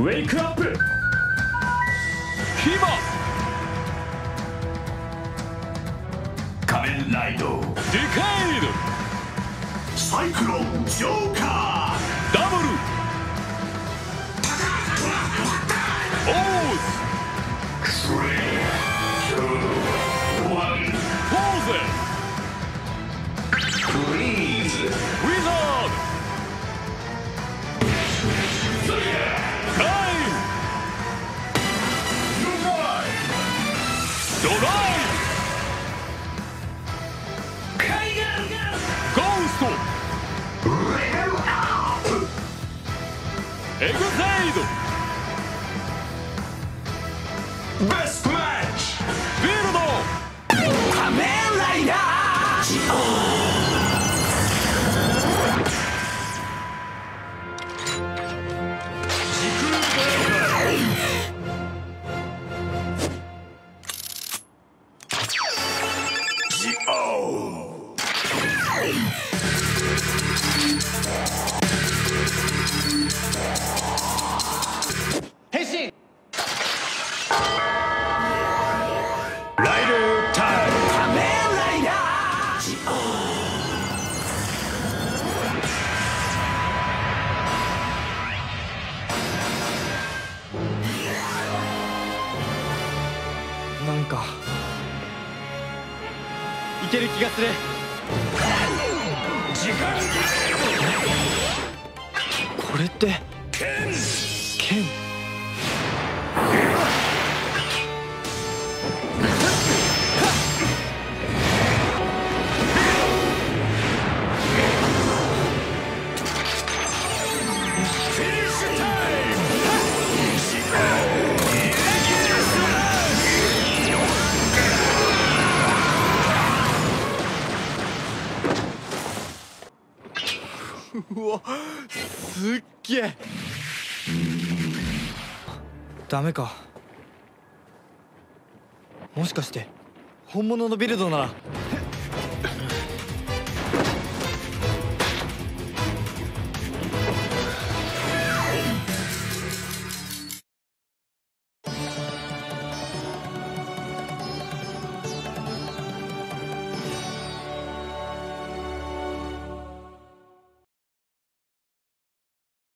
ウェイクアップ。 ヒバ。 仮面ライド。 ディケイド。 サイクロンジョーカー。 ダブル。オーズ。 3、2、1。 ポーゼ。 フリーズ。 ウィザード。タイム。ドライブ。ゴースト。エグゼイド。 ベストマッチ。 ビルド。 仮面ライダー。 変身。 ライドタイム。仮面ライダなんかいける気がする。 時間これって剣。 剣。 フィニッシュタイム。 うわ、すっげえ。ダメか。もしかして本物のビルドなら